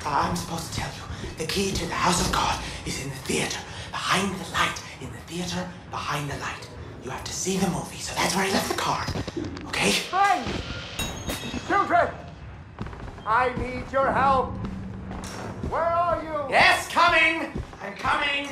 I'm supposed to tell you. The key to the house of God is in the theater. Behind the light. In the theater, behind the light. You have to see the movie, so that's where I left the card. Okay? Friends! Children! I need your help! Where are you? Yes, coming! I'm coming!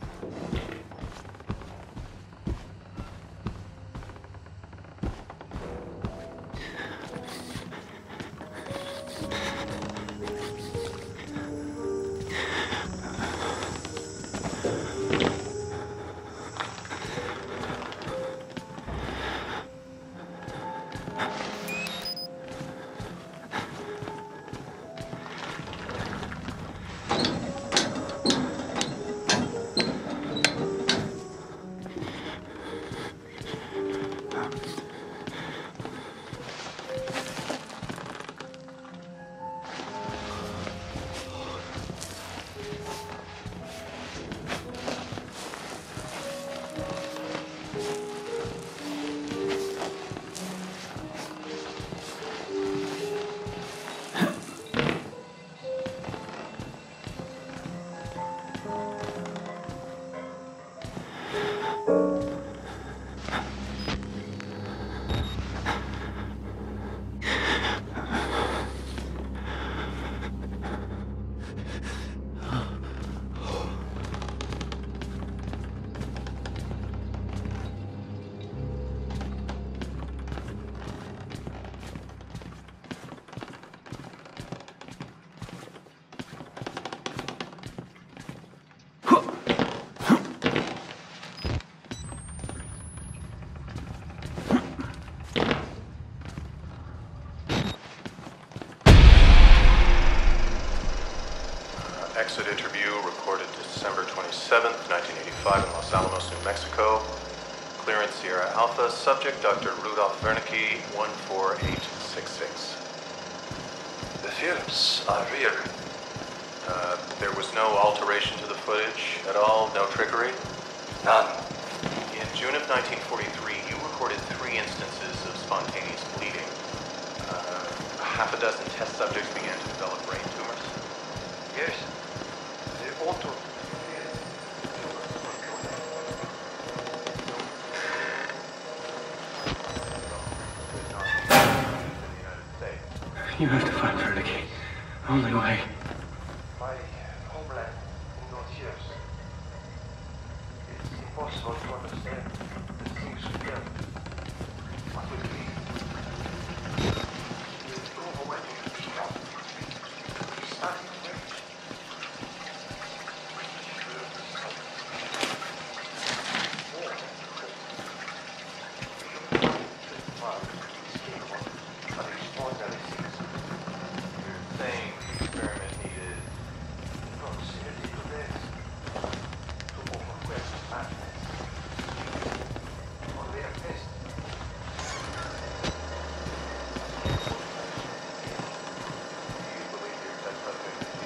Exit interview recorded December 27th, 1985 in Los Alamos, New Mexico. Clearance Sierra Alpha. Subject Dr. Rudolph Wernicke, 14866. The films are real. There was no alteration to the footage at all? No trickery? None. In June of 1943, you recorded 3 instances of spontaneous bleeding. Half a dozen test subjects began to develop brain tumors. Yes. The auto. You have to find Wernicke. Only way. My homeland in those years. It's impossible to understand the things we felt. What we believe. It's overwhelming. Starting to reach. Saying the experiment needed Proximity to death. To overwhelm madness. On their test. Do you believe your test subject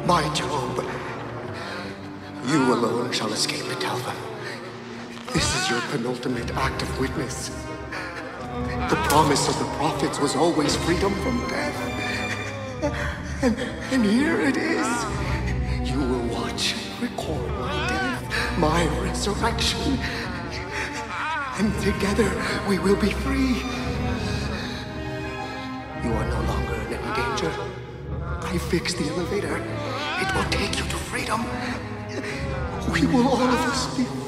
My Job. You alone shall escape it, Alpha. This is your penultimate act of witness. The promise of the prophets was always freedom from death. And here it is. You will watch and record my death, my resurrection. And together we will be free. You are no longer in any danger. I fixed the elevator. It will take you to freedom. We will all of us be